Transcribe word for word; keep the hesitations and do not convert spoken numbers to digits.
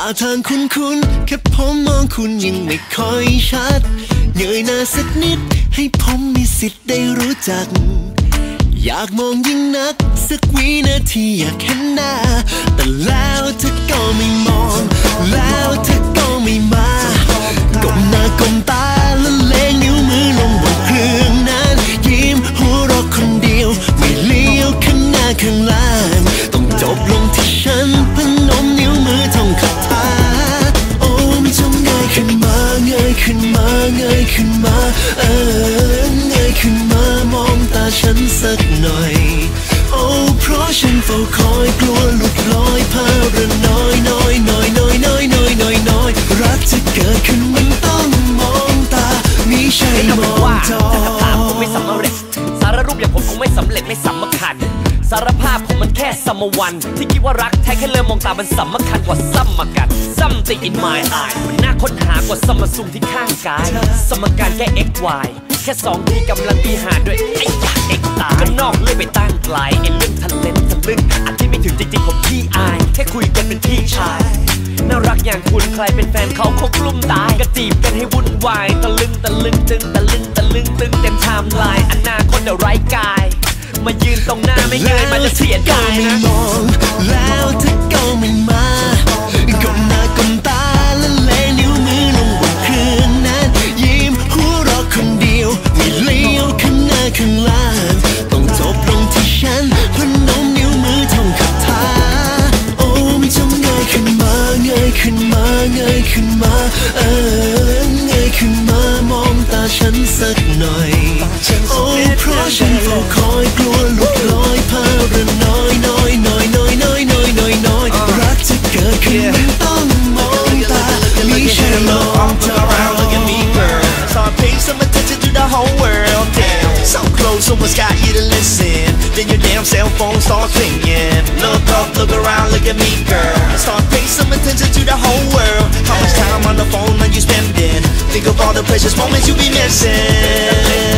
ทางคุ้นๆแค่ผมมองคุณยังไม่ค่อยชัดเงยหน้าสักนิดให้ผมมีสิทธิ์ได้รู้จักอยากมองยิ่งนักสักวินาทีอยากเห็นหน้าแต่แล้วเธอก็ไม่มองแล้วเธอก็ไม่มาก้มหน้าก้มตาละเลงนิ้วมือลงบนเครื่องนั้นยิ้มหัวเราะคนเดียวไม่เลี้ยวข้างหน้าข้างล่างต้องจบลงที่ฉันพนมนิ้วมือท่องคาถาโอ้มันจะเงยขึ้นมาเงยขึ้นมาเงยขึ้นมาเออเงยขึ้นมามองตาฉันสักหน่อยโอ้เพราะฉันเฝ้าคอยกลัวหลุดลอยภาระน้อยน้อยน้อยน้อยน้อยน้อยน้อยน้อยรักจะเกิดขึ้นมันต้องมองตาไม่ใช่มองจอจะถามคงไม่สำเร็จสารรูปอย่างผมคงไม่สำเร็จไม่สำคัญสารภาพของมันแค่สมวันที่คิดว่ารักแท้แค่เริ่มมองตามันสำคัญกว่าซ้ำมากัน Something in my eye มันน่าค้นหากว่าสมซุมที่ข้างกายสมการแค่ x y แค่สองที่กำลังตีหารด้วยไอ้ยา x ตายก็นอกเลยไปตั้งไกลไอ้เรื่องทะเลนทะลึ่งอันที่ไม่ถึงจริงๆผมขี้อายแค่คุยกันเป็นพี่ชายน่ารักอย่างคุณใครเป็นแฟนเขาคงกลุ้มตายก็จีบกันให้วุ่นวายตะลึงตะลึงตึงตะลึงตะลึงตึงเต็มไทม์ไลน์อนาคตเดี๋ยวไร้กายมายืนตรงหน้าไม่เงยมันจะเสียดายนะแล้วเธอก็ไม่มาก้มหน้าก้มตาละเลงนิ้วมือลงบนเครื่องนั้นยิ้มหัวเราะคนเดียวไม่เลี้ยวข้างหน้าข้างล่างต้องจบลงที่ฉันพนมนิ้วมือท่องคาถาโอ้ไม่จงเงยขึ้นมาเงยขึ้นมาเงยขึ้นมาเออเงยขึ้นมามองตาฉันสักหน่อยโอ้เพราะฉันเฝ้าคอยกลัวหลุดลอยภาระน้อยน้อยน้อยน้อยน้อยน้อยน้อยน้อยรักจะเกิดขึ้นมันต้องมองตาไม่ใช่มองจอ Look at me girl Start paying some attention to the whole world Damn So close someone's got you to listen Then your damn cell phone starts ringing Look up, look around, look at me girl Start paying some attention to the whole world How much time on the phone are you spending Think of all the precious moments you be missing